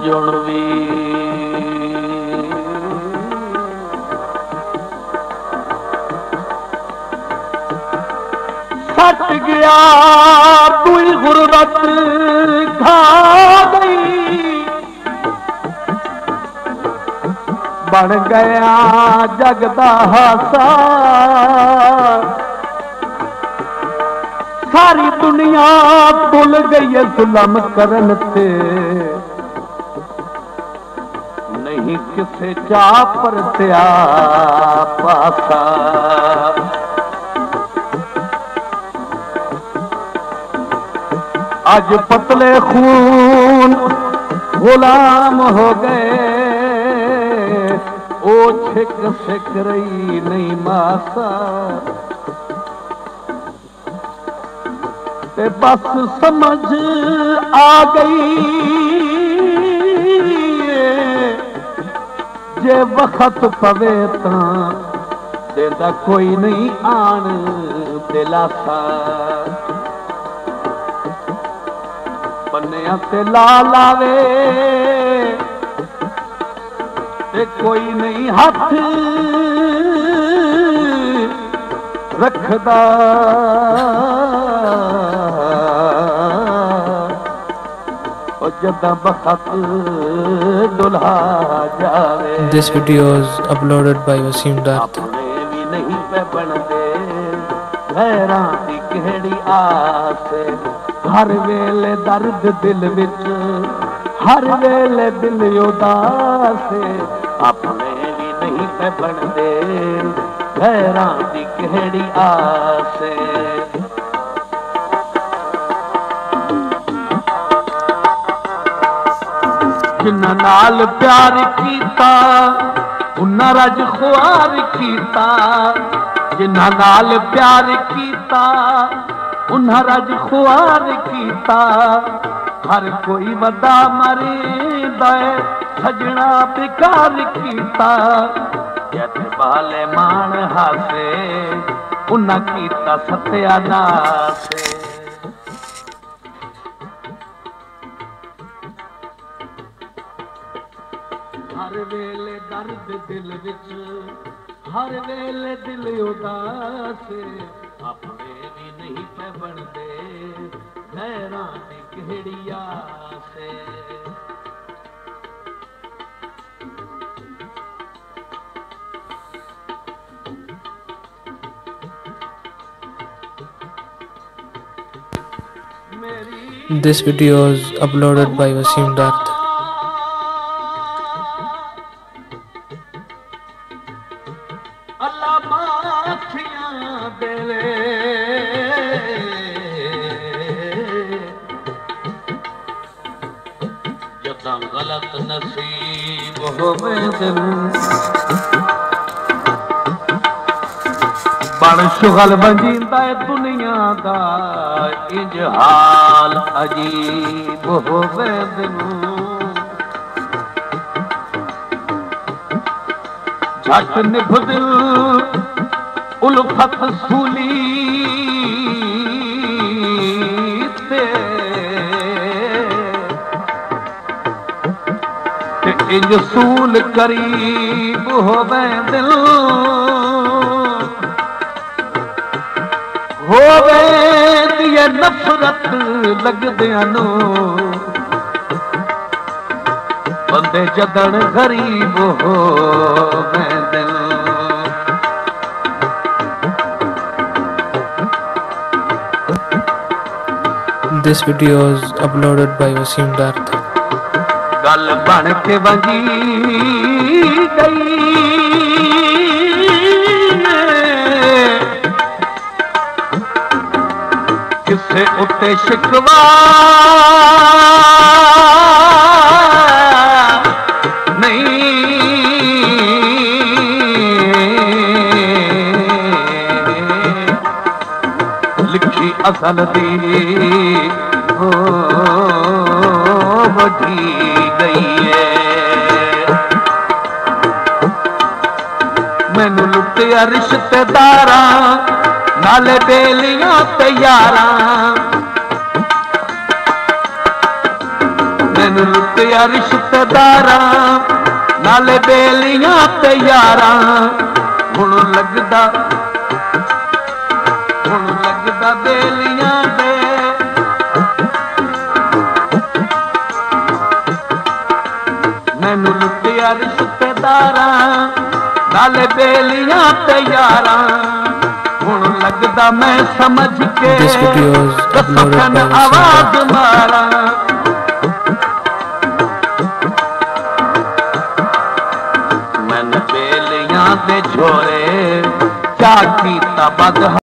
जुड़वी सट गया कोई गुरबत खा गई बन गया जगदा हासा सारी दुनिया भुल गई है जुल्म करन ते नहीं किसे जा परत्या पासा आज पतले खून गुलाम हो गए ओ छिक सिक रही नहीं मासा ते बस समझ आ गई जे वक्त पवे तां देंदा कोई नहीं आन दिलासा पन्निया ते ला लावे ते कोई नहीं हाथ रखदा This video is uploaded by Wasim Dutt. भी नहीं पे बनदे गैरां दी किहड़ी आस हर वेले दर्द दिल विच हर वेले दिल उदास अपने भी नहीं पे बनदे गैरां दी किहड़ी आस जिन्ना नाल प्यार कीता उन्ना रज खुआर कीता जिन्ना नाल प्यार कीता उन्ना रज खुआर कीता हर कोई वदा मरीदा सजना बेकार कीता जैसे बाले मान हासे उन्ना कीता सत्यानाश हर वेले दर्द दिल विच हर वेले दिल उदास अपने भी नहीं पे बनदे गैरां दी किहड़ी आस This video is uploaded by Wasim Dutt. गलत नसीब होवे दिल बड़ शुगल बंजींदा दुनिया दा इंज हाल अजीब होवे दिल झट निभ दिल उल्फत सूली इंज सूल करीब होवे दिल होवे दिए नफरत लगदियां नू बंदे जदन गरीब होवे दिल This video is uploaded by Wasim Dutt. गल बन के वंजी गई किसे उत्ते शिकवा नहीं लिखी असल दी हो वधी गई है मैनू लुटिया रिश्तेदारा नाले बेलियां ते यारां मैनू लुटिया रिश्तेदारा नाले बेलियां ते यारां हुण लगदा बेलियां दे मैनू लुटिया रिश्तेदारा नाले बेलियां ते यारां हुण लगदा मैं समझ के This video is uploaded by आवाज Wasim Dar. मारा मैंने बेलियां दे छोरे क्या कीता बद